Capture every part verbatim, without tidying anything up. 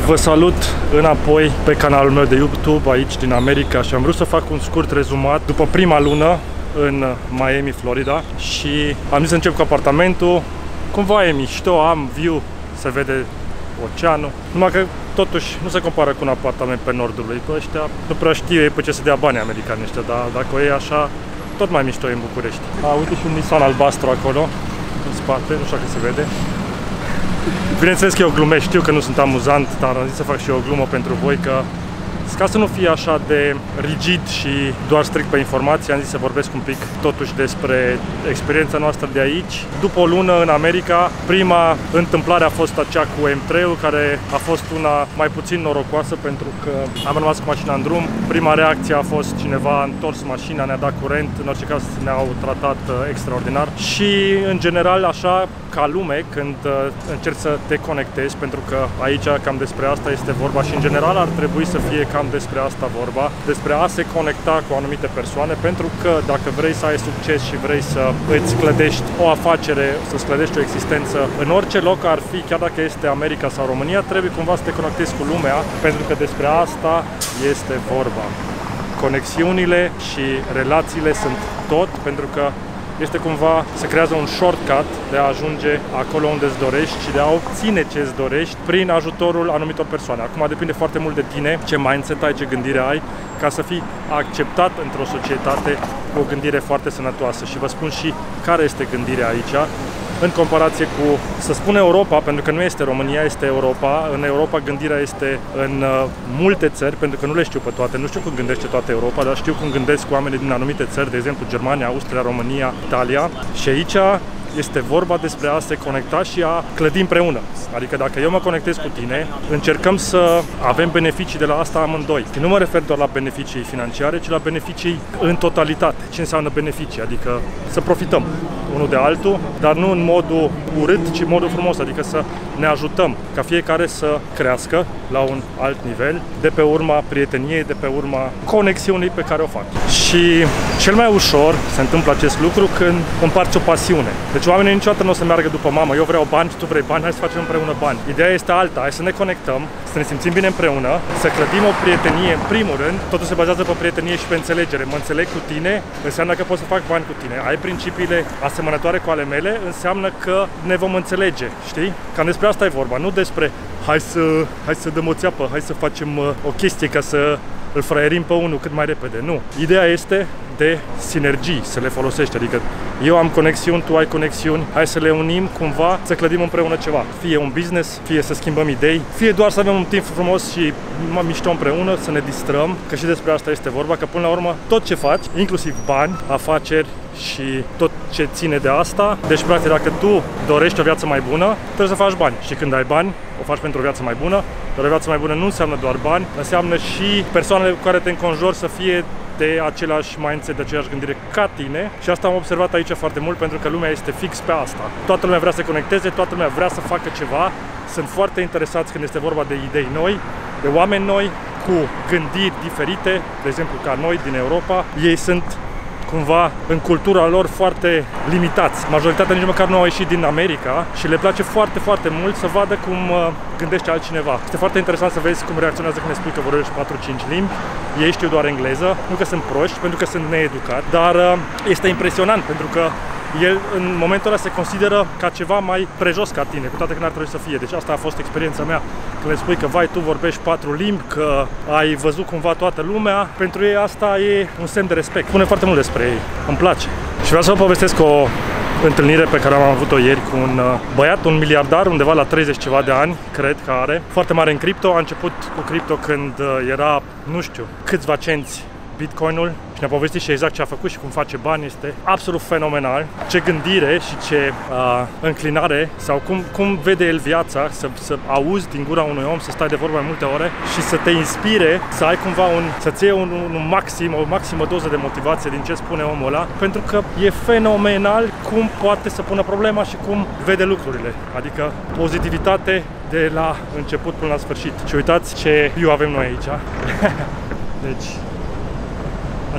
Vă salut înapoi pe canalul meu de YouTube aici din America și am vrut să fac un scurt rezumat după prima lună în Miami, Florida și am zis să încep cu apartamentul. Cumva e mișto, am view, se vede oceanul, numai că totuși nu se compară cu un apartament pe nordul lui. Pe ăștia nu prea știu ei pe ce se dea bani americani ăștia, dar dacă o e așa, tot mai mișto e în București. A, uite și un Nissan albastru acolo, în spate, nu știu dacă se vede. Bineînțeles că eu glumesc, știu că nu sunt amuzant, dar am zis să fac și eu o glumă pentru voi, că ca să nu fie așa de rigid și doar strict pe informații, am zis să vorbesc un pic totuși despre experiența noastră de aici. După o lună în America, prima întâmplare a fost acea cu M trei-ul, care a fost una mai puțin norocoasă pentru că am rămas cu mașina în drum. Prima reacție a fost cineva a întors mașina, ne-a dat curent, în orice caz ne-au tratat extraordinar și în general așa ca lume când încerci să te conectezi, pentru că aici cam despre asta este vorba și în general ar trebui să fie cam despre asta vorba, despre a se conecta cu anumite persoane, pentru că dacă vrei să ai succes și vrei să îți clădești o afacere, să-ți clădești o existență în orice loc ar fi, chiar dacă este America sau România, trebuie cumva să te conectezi cu lumea, pentru că despre asta este vorba. Conexiunile și relațiile sunt tot, pentru că este cumva, se creează un shortcut de a ajunge acolo unde îți dorești și de a obține ce îți dorești prin ajutorul anumitor persoane. Acum depinde foarte mult de tine, ce mindset ai, ce gândire ai, ca să fii acceptat într-o societate cu o gândire foarte sănătoasă. Și vă spun și care este gândirea aici, în comparație cu, să spun Europa, pentru că nu este România, este Europa. În Europa gândirea este în uh, multe țări, pentru că nu le știu pe toate, nu știu cum gândește toată Europa, dar știu cum gândesc oamenii din anumite țări, de exemplu Germania, Austria, România, Italia. Și aici este vorba despre a se conecta și a clădi împreună. Adică dacă eu mă conectez cu tine, încercăm să avem beneficii de la asta amândoi. Și nu mă refer doar la beneficii financiare, ci la beneficii în totalitate. Ce înseamnă beneficii? Adică să profităm unul de altul, dar nu în modul urât, ci în modul frumos. Adică să ne ajutăm ca fiecare să crească la un alt nivel, de pe urma prieteniei, de pe urma conexiunii pe care o fac. Și cel mai ușor se întâmplă acest lucru când împarți o pasiune. Deci oamenii niciodată nu o să meargă după mamă, eu vreau bani, tu vrei bani, hai să facem împreună bani. Ideea este alta, hai să ne conectăm, să ne simțim bine împreună, să clădim o prietenie în primul rând, totul se bazează pe prietenie și pe înțelegere. Mă înțeleg cu tine, înseamnă că pot să fac bani cu tine. Ai principiile asemănătoare cu ale mele, înseamnă că ne vom înțelege, știi? Cam despre asta e vorba, nu despre hai să, hai să dăm o țeapă, hai să facem uh, o chestie ca să îl fraierim pe unul cât mai repede. Nu. Ideea este de sinergii, să le folosești, adică eu am conexiuni, tu ai conexiuni, hai să le unim cumva, să clădim împreună ceva. Fie un business, fie să schimbăm idei, fie doar să avem un timp frumos și mișto împreună, să ne distrăm, că și despre asta este vorba, că până la urmă tot ce faci, inclusiv bani, afaceri și tot ce ține de asta, deci practic dacă tu dorești o viață mai bună, trebuie să faci bani. Și când ai bani, o faci pentru o viață mai bună, dar o viață mai bună nu înseamnă doar bani, înseamnă și persoanele cu care te înconjori să fie de același mindset, de aceeași gândire ca tine. Și asta am observat aici foarte mult, pentru că lumea este fix pe asta. Toată lumea vrea să conecteze, toată lumea vrea să facă ceva. Sunt foarte interesați când este vorba de idei noi, de oameni noi, cu gândiri diferite, de exemplu ca noi din Europa. Ei sunt cumva în cultura lor foarte limitați. Majoritatea nici măcar nu au ieșit din America și le place foarte, foarte mult să vadă cum gândește altcineva. Este foarte interesant să vezi cum reacționează când ne spui că vorbești patru cinci limbi. Ei știu doar engleză, nu că sunt proști, pentru că sunt needucați, dar este impresionant pentru că el în momentul ăla se consideră ca ceva mai prejos ca tine, cu toate că n-ar trebui să fie. Deci asta a fost experiența mea. Când le spui că vai, tu vorbești patru limbi, că ai văzut cumva toată lumea, pentru ei asta e un semn de respect. Spune foarte mult despre ei, îmi place. Și vreau să vă povestesc o întâlnire pe care am avut-o ieri cu un băiat, un miliardar, undeva la treizeci ceva de ani, cred că are, foarte mare în cripto. A început cu cripto când era, nu știu, câțiva cenți Bitcoinul și ne-a povestit și exact ce a făcut și cum face bani. Este absolut fenomenal. Ce gândire și ce uh, înclinare sau cum, cum vede el viața, să, să auzi din gura unui om, să stai de vorbă mai multe ore și să te inspire, să ai cumva un, să-ți iei un, un maxim, o maximă doză de motivație din ce spune omul ăla, pentru că e fenomenal cum poate să pună problema și cum vede lucrurile. Adică pozitivitate de la început până la sfârșit. Și uitați ce view avem noi aici. Deci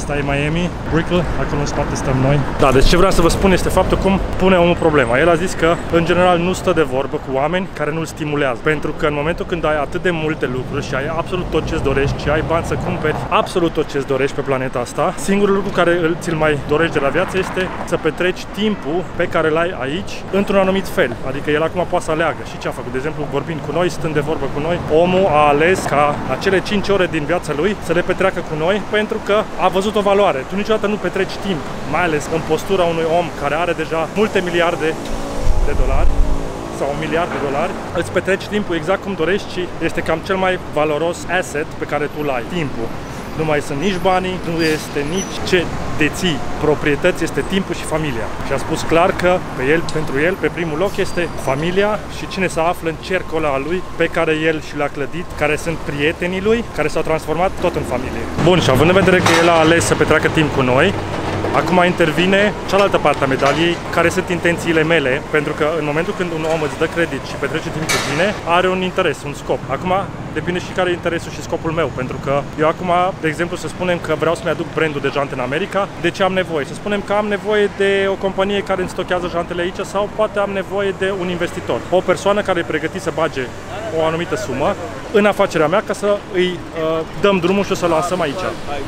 Asta e Miami, Brickell, acolo în spate stăm noi. Da, deci ce vreau să vă spun este faptul cum pune omul problema. El a zis că, în general, nu stă de vorbă cu oameni care nu-l stimulează. Pentru că în momentul când ai atât de multe lucruri și ai absolut tot ce-ți dorești și ai bani să cumperi absolut tot ce-ți dorești pe planeta asta, singurul lucru care ți-l mai dorești de la viață este să petreci timpul pe care l-ai aici într-un anumit fel. Adică el acum poate să aleagă. Și ce a făcut? De exemplu, vorbind cu noi, stând de vorbă cu noi, omul a ales ca acele cinci ore din viața lui să le petreacă cu noi pentru că a văzut o valoare. Tu niciodată nu petreci timp, mai ales în postura unui om care are deja multe miliarde de dolari sau un miliard de dolari, îți petreci timpul exact cum dorești și este cam cel mai valoros asset pe care tu l-ai, timpul. Nu mai sunt nici banii, nu este nici ce deții proprietăți, este timpul și familia. Și a spus clar că pe el, pentru el, pe primul loc este familia și cine se află în cercul ăla al lui pe care el și l-a clădit, care sunt prietenii lui, care s-au transformat tot în familie. Bun, și având în vedere că el a ales să petreacă timp cu noi, acum intervine cealaltă parte a medaliei, care sunt intențiile mele, pentru că în momentul când un om îți dă credit și petrece timp cu tine, are un interes, un scop. Acum depinde și care e interesul și scopul meu, pentru că eu acum, de exemplu, să spunem că vreau să-mi aduc brandul de jante în America, de ce am nevoie? Să spunem că am nevoie de o companie care îmi stochează jantele aici sau poate am nevoie de un investitor, o persoană care e pregătit să bage o anumită sumă în afacerea mea ca să îi uh, dăm drumul și o să lansăm aici.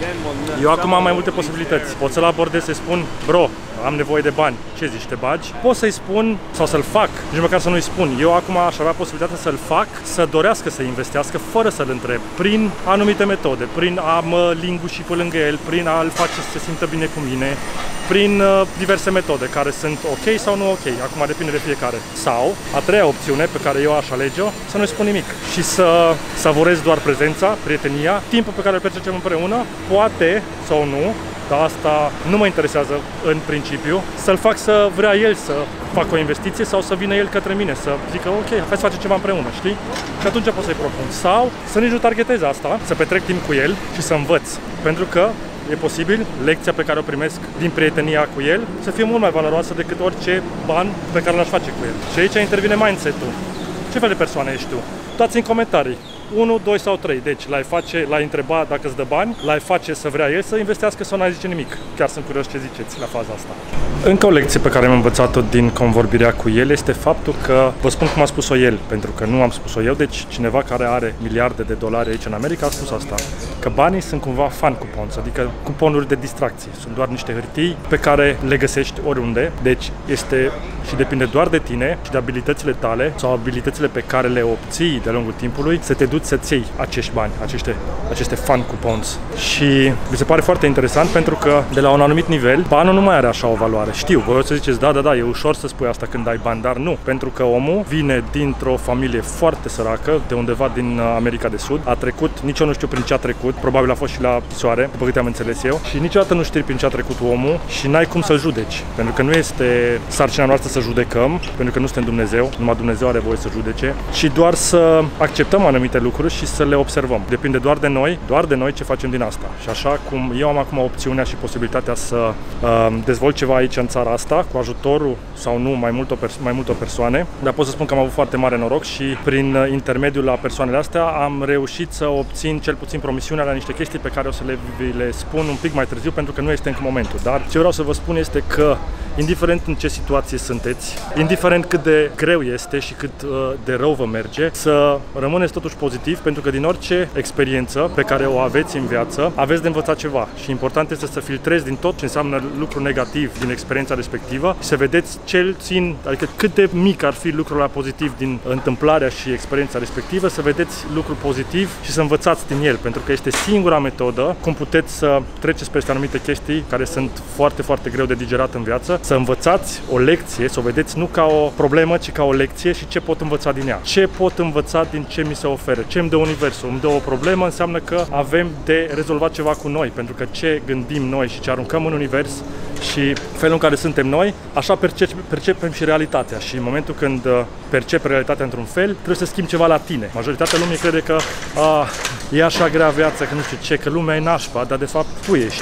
Eu acum am mai multe posibilități. Pot să-l abordez, să-i spun, bro, am nevoie de bani, ce zici, te bagi? Pot să-i spun sau să-l fac, nici măcar să nu-i spun. Eu acum aș avea posibilitatea să-l fac, să dorească să investească fără să-l întreb, prin anumite metode, prin a mă linguși pe lângă el, prin a-l face să se simtă bine cu mine, prin uh, diverse metode care sunt ok sau nu ok, acum depinde de fiecare. Sau, a treia opțiune pe care eu aș alege-o, să nu-i spun nimic și să savurez doar prezența, prietenia, timpul pe care îl petrecem împreună, poate sau nu, dar asta nu mă interesează în principiu, să-l fac să vrea el să facă o investiție sau să vină el către mine, să zică ok, hai să facem ceva împreună, știi? Și atunci pot să-i propun. Sau să nici nu targetez asta, să petrec timp cu el și să învăț. Pentru că e posibil lecția pe care o primesc din prietenia cu el să fie mult mai valoroasă decât orice bani pe care l-aș face cu el. Și aici intervine mindset-ul. Ce fel de persoană ești tu? Dați în comentarii. unu, doi sau trei. Deci l-ai face, l-ai întreba dacă îți dă bani, l-ai face să vrea el să investească sau n-ai zice nimic. Chiar sunt curios ce ziceți la faza asta. Încă o lecție pe care am învățat-o din convorbirea cu el este faptul că, vă spun cum a spus-o el, pentru că nu am spus-o eu, deci cineva care are miliarde de dolari aici în America a spus asta, că banii sunt cumva fan coupons, adică cuponuri de distracție. Sunt doar niște hârtii pe care le găsești oriunde, deci este și depinde doar de tine și de abilitățile tale sau abilitățile pe care le obții de-a lungul timpului să te duci să-ți iei acești bani, aceste, aceste fan coupons. Și mi se pare foarte interesant pentru că de la un anumit nivel, banul nu mai are așa o valoare. Știu, voi o să ziceți, da, da, da, e ușor să spui asta când ai bani, dar nu. Pentru că omul vine dintr-o familie foarte săracă, de undeva din America de Sud, a trecut, nici eu nu știu prin ce a trecut, probabil a fost și la soare, după câte am înțeles eu, și niciodată nu știi prin ce a trecut omul și n-ai cum să-l judeci. Pentru că nu este sarcina noastră să judecăm, pentru că nu suntem Dumnezeu, numai Dumnezeu are voie să judece, ci doar să acceptăm anumite lucruri și să le observăm. Depinde doar de noi, doar de noi ce facem din asta. Și așa cum eu am acum opțiunea și posibilitatea să uh, dezvolt ceva aici în țara asta, cu ajutorul sau nu mai multor, mai multor persoane, dar pot să spun că am avut foarte mare noroc și prin intermediul la persoanele astea am reușit să obțin cel puțin promisiunea la niște chestii pe care o să le, le spun un pic mai târziu, pentru că nu este încă momentul. Dar ce vreau să vă spun este că, indiferent în ce situație sunteți, indiferent cât de greu este și cât uh, de rău vă merge, să rămâneți totuși pozitiv, pentru că din orice experiență pe care o aveți în viață, aveți de învățat ceva și important este să filtrezi din tot ce înseamnă lucru negativ din experiența respectivă și să vedeți cel țin, adică cât de mic ar fi lucrul ăla pozitiv din întâmplarea și experiența respectivă, să vedeți lucrul pozitiv și să învățați din el, pentru că este singura metodă cum puteți să treceți peste anumite chestii care sunt foarte, foarte greu de digerat în viață, să învățați o lecție, să o vedeți nu ca o problemă, ci ca o lecție și ce pot învăța din ea. Ce pot învăța din ce mi se oferă, ce îmi dă universul, îmi dă o problemă, înseamnă că avem de rezolvat ceva cu noi, pentru că ce gândim noi și ce aruncăm în univers și felul în care suntem noi, așa percepem, percepem și realitatea. Și în momentul când percepi realitatea într-un fel, trebuie să schimbi ceva la tine. Majoritatea lumii crede că a, e așa grea viața, că nu știu ce, că lumea e nașpa, dar de fapt tu ești.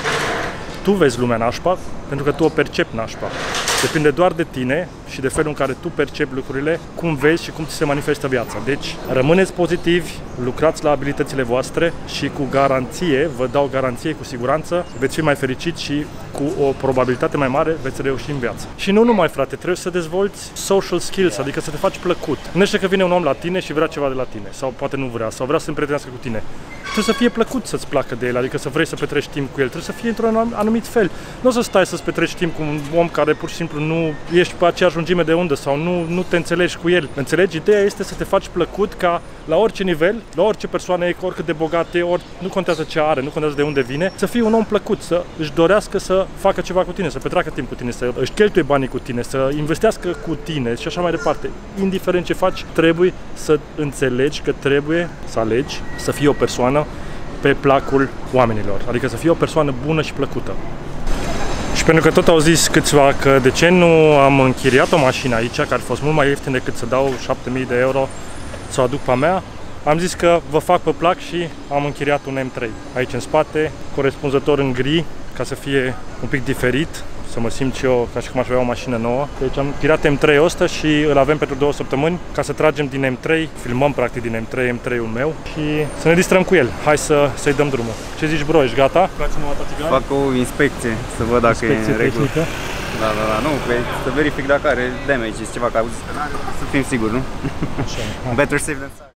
Tu vezi lumea nașpa pentru că tu o percepi nașpa. Depinde doar de tine și de felul în care tu percepi lucrurile, cum vezi și cum ți se manifestă viața. Deci, rămâneți pozitivi, lucrați la abilitățile voastre și cu garanție, vă dau garanție cu siguranță, veți fi mai fericit și cu o probabilitate mai mare veți reuși în viață. Și nu numai, frate, trebuie să dezvolți social skills, adică să te faci plăcut. Nu este că vine un om la tine și vrea ceva de la tine, sau poate nu vrea, sau vrea să se împrietenească cu tine. Trebuie să fie plăcut să-ți placă de el, adică să vrei să petreci timp cu el, trebuie să fie într-un anumit fel. Nu o să stai să-ți petreci timp cu un om care pur și simplu nu ești pe aceeași lungime de undă sau nu, nu te înțelegi cu el. Înțelegi? Ideea este să te faci plăcut ca la orice nivel, la orice persoană e, oricât de bogat e, ori, nu contează ce are, nu contează de unde vine, să fii un om plăcut, să își dorească să facă ceva cu tine, să petreacă timp cu tine, să își cheltuie banii cu tine, să investească cu tine și așa mai departe. Indiferent ce faci, trebuie să înțelegi că trebuie să alegi să fii o persoană pe placul oamenilor, adică să fii o persoană bună și plăcută. Și pentru că tot au zis câțiva că de ce nu am închiriat o mașină aici, care a fost mult mai ieftin decât să dau șapte mii de euro să o aduc pe a mea, am zis că vă fac pe plac și am închiriat un M trei aici în spate, corespunzător în gri, ca să fie un pic diferit, să mă simt și eu ca și cum aș avea o mașină nouă. Deci am închiriat M trei-ul ăsta și îl avem pentru două săptămâni ca să tragem din M trei, filmăm practic din M trei, M trei-ul meu și să ne distrăm cu el. Hai să, să-i dăm drumul. Ce zici, bro, ești gata? Fac o inspecție, să văd dacă inspecție e în regulă. tehnică. Da, da, da, nu, să verific dacă are damage, ceva, că să fim siguri, nu? Așa. Better safe than sorry.